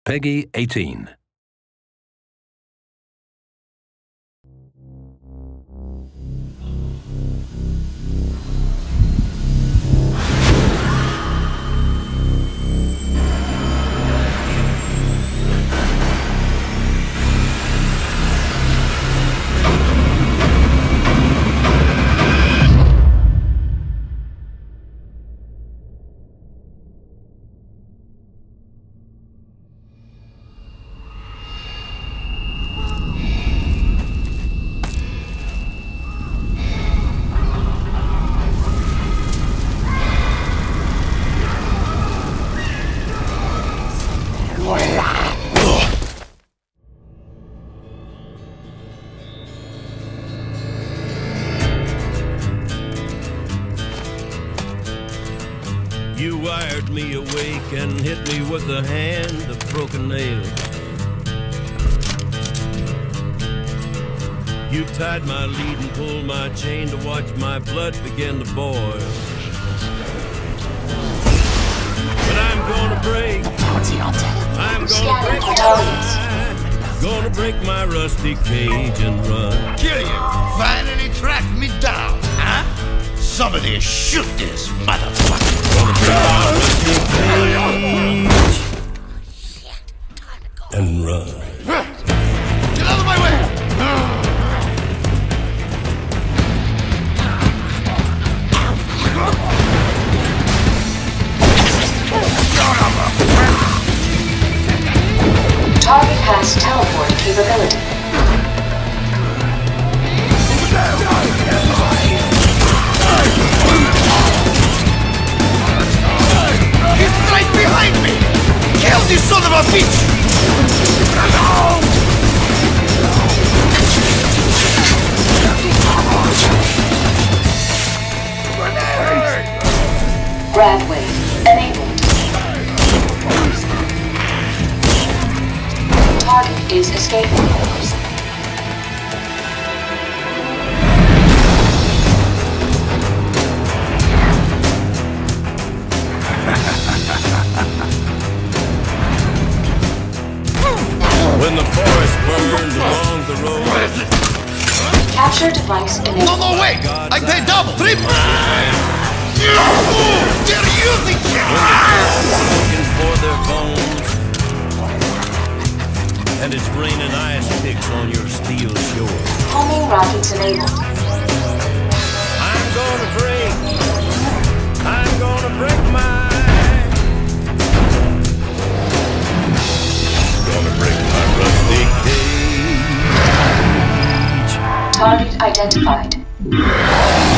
Peggy 18. You wired me awake and hit me with a hand of broken nail. You tied my lead and pulled my chain to watch my blood begin to boil. But I'm gonna break. Gonna break my rusty cage and run. Kill you! Finally tracked me down, huh? Somebody shoot this motherfucker! Gonna break my rusty cage and run. Get out of my way! Target has teleport capability. He's right behind me! Kill this son of a bitch! Bradway enabled. Target is escaping. When the forest burned along the road. Capture device enabled. No, wait! I pay double, triple! They're using Looking for their bones. And it's raining ice picks on your steel shore. Homing rockets enabled. I'm gonna break mine. Gonna break my rusty cage. Target identified.